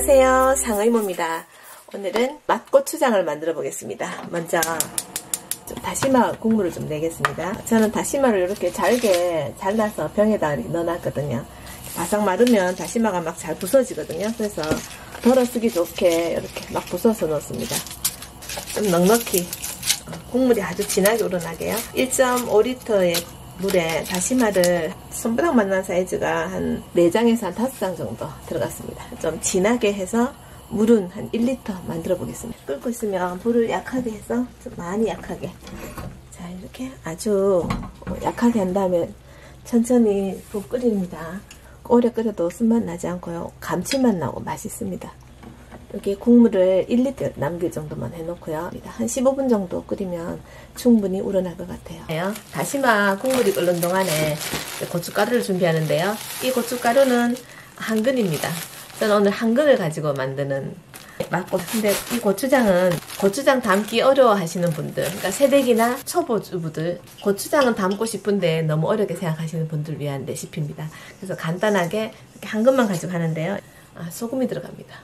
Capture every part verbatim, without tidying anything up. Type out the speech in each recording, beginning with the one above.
안녕하세요, 상의모입니다. 오늘은 맛고추장을 만들어 보겠습니다. 먼저 좀 다시마 국물을 좀 내겠습니다. 저는 다시마를 이렇게 잘게 잘라서 병에다 넣어놨거든요. 바싹 마르면 다시마가 막 잘 부서지거든요. 그래서 덜어 쓰기 좋게 이렇게 막 부숴서 넣습니다. 좀 넉넉히 국물이 아주 진하게 우러나게요. 일 점 오 리터의 물에 다시마를 손바닥만한 사이즈가 한 네 장에서 한 다섯 장 정도 들어갔습니다. 좀 진하게 해서 물은 한 일 리터 만들어 보겠습니다. 끓고 있으면 불을 약하게 해서 좀 많이 약하게, 자 이렇게 아주 약하게 한 다음에 천천히 푹 끓입니다. 오래 끓여도 쓴맛 나지 않고요, 감칠맛 나고 맛있습니다. 여기 국물을 일 리터 남길 정도만 해놓고요, 한 십오 분 정도 끓이면 충분히 우러날 것 같아요. 다시마 국물이 끓는 동안에 고춧가루를 준비하는데요. 이 고춧가루는 한 근입니다. 저는 오늘 한 근을 가지고 만드는 맛고추인데, 이 고추장은 고추장 담기 어려워 하시는 분들, 그러니까 새댁이나 초보주부들, 고추장은 담고 싶은데 너무 어렵게 생각하시는 분들 위한 레시피입니다. 그래서 간단하게 이렇게 한 근만 가지고 하는데요. 아, 소금이 들어갑니다.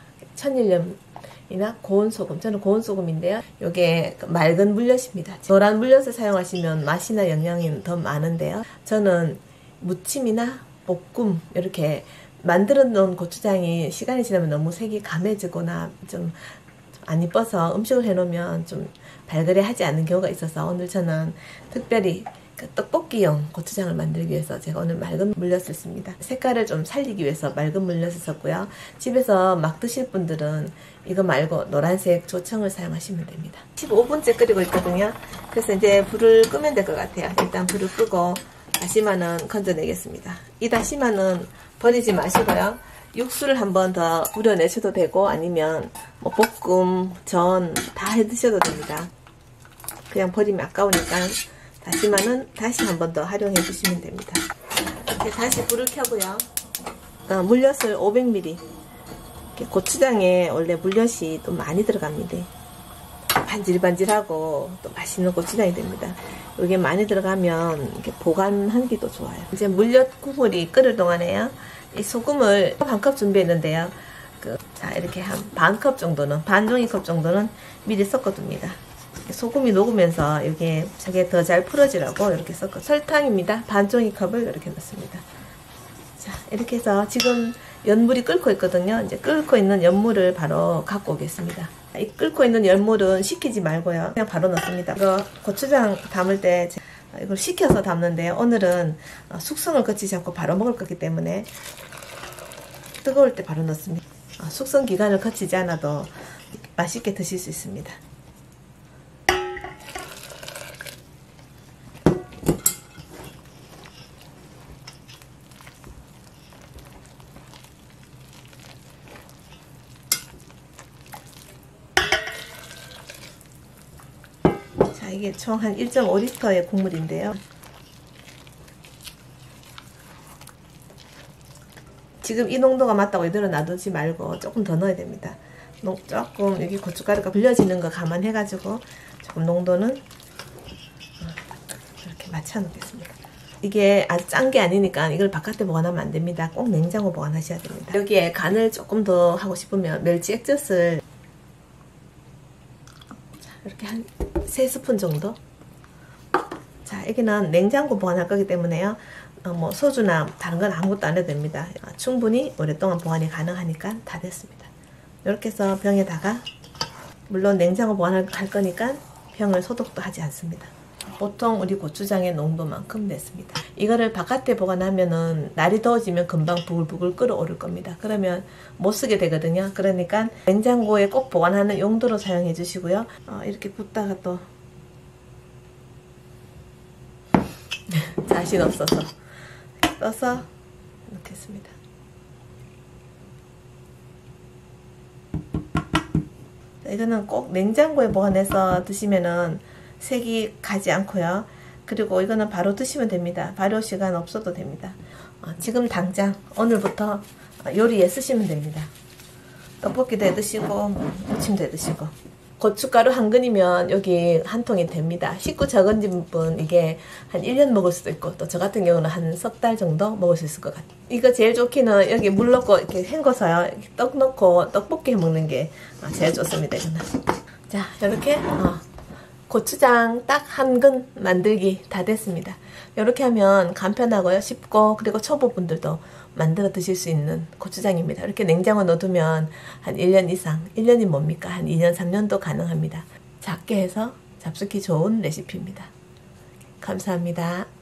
천일염이나 고운 소금, 저는 고운 소금인데요. 이게 맑은 물엿입니다. 노란 물엿을 사용하시면 맛이나 영양이 더 많은데요. 저는 무침이나 볶음 이렇게 만들어 놓은 고추장이 시간이 지나면 너무 색이 감해지거나 좀 안 이뻐서 음식을 해놓으면 좀 발그레 하지 않는 경우가 있어서, 오늘 저는 특별히 떡볶이용 고추장을 만들기 위해서 제가 오늘 맑은 물엿을 씁니다. 색깔을 좀 살리기 위해서 맑은 물엿을 썼고요. 집에서 막 드실 분들은 이거 말고 노란색 조청을 사용하시면 됩니다. 십오 분째 끓이고 있거든요. 그래서 이제 불을 끄면 될 것 같아요. 일단 불을 끄고 다시마는 건져내겠습니다. 이 다시마는 버리지 마시고요, 육수를 한 번 더 우려내셔도 되고 아니면 뭐 볶음, 전 다 해 드셔도 됩니다. 그냥 버리면 아까우니까 다시마는 다시 한 번 더 활용해 주시면 됩니다. 이렇게 다시 불을 켜고요, 어, 물엿을 오백 밀리리터, 고추장에 원래 물엿이 또 많이 들어갑니다. 반질반질하고 또 맛있는 고추장이 됩니다. 이게 많이 들어가면 이렇게 보관하기도 좋아요. 이제 물엿 국물이 끓을 동안에요, 이 소금을 반 컵 준비했는데요. 그, 자 이렇게 한 반 컵 정도는, 반 종이컵 정도는 미리 섞어둡니다. 소금이 녹으면서 이게 저게 더 잘 풀어지라고 이렇게 섞어. 설탕입니다. 반 종이컵을 이렇게 넣습니다. 자 이렇게 해서 지금 연물이 끓고 있거든요. 이제 끓고 있는 연물을 바로 갖고 오겠습니다. 이 끓고 있는 연물은 식히지 말고요, 그냥 바로 넣습니다. 이거 고추장 담을 때 이걸 식혀서 담는데, 오늘은 숙성을 거치지 않고 바로 먹을 거기 때문에 뜨거울 때 바로 넣습니다. 숙성 기간을 거치지 않아도 맛있게 드실 수 있습니다. 이게 총 한 일 점 오 리터의 국물인데요. 지금 이 농도가 맞다고 이대로 놔두지 말고 조금 더 넣어야 됩니다. 조금 여기 고춧가루가 불려지는 거 감안해가지고 조금 농도는 이렇게 맞춰 놓겠습니다. 이게 아주 짠 게 아니니까 이걸 바깥에 보관하면 안 됩니다. 꼭 냉장고 보관하셔야 됩니다. 여기에 간을 조금 더 하고 싶으면 멸치 액젓을 이렇게 한 세 스푼 정도. 자 여기는 냉장고 보관할 거기 때문에요, 어, 뭐 소주나 다른 건 아무것도 안 해도 됩니다. 어, 충분히 오랫동안 보관이 가능하니까 다 됐습니다. 이렇게 해서 병에다가, 물론 냉장고 보관할 거니까 병을 소독도 하지 않습니다. 보통 우리 고추장의 농도만큼 냈습니다. 이거를 바깥에 보관하면은 날이 더워지면 금방 부글부글 끓어오를 겁니다. 그러면 못 쓰게 되거든요. 그러니까 냉장고에 꼭 보관하는 용도로 사용해 주시고요. 어, 이렇게 붓다가 또 자신 없어서 떠서 넣겠습니다. 이거는 꼭 냉장고에 보관해서 드시면은 색이 가지 않고요. 그리고 이거는 바로 드시면 됩니다. 발효 시간 없어도 됩니다. 어, 지금 당장 오늘부터 요리에 쓰시면 됩니다. 떡볶이도 해 드시고 무침도 해 드시고. 고춧가루 한 근이면 여기 한 통이 됩니다. 식구 적은 집은 이게 한 일 년 먹을 수도 있고, 또 저 같은 경우는 한 석 달 정도 먹을 수 있을 것 같아요. 이거 제일 좋기는 여기 물 넣고 이렇게 헹궈서요. 떡 넣고 떡볶이 해 먹는 게 제일 좋습니다. 이거는. 자, 이렇게 어, 고추장 딱 한 근 만들기 다 됐습니다. 이렇게 하면 간편하고요. 쉽고, 그리고 초보분들도 만들어 드실 수 있는 고추장입니다. 이렇게 냉장고에 넣어두면 한 일 년 이상, 일 년이 뭡니까? 한 이 년, 삼 년도 가능합니다. 작게 해서 잡수기 좋은 레시피입니다. 감사합니다.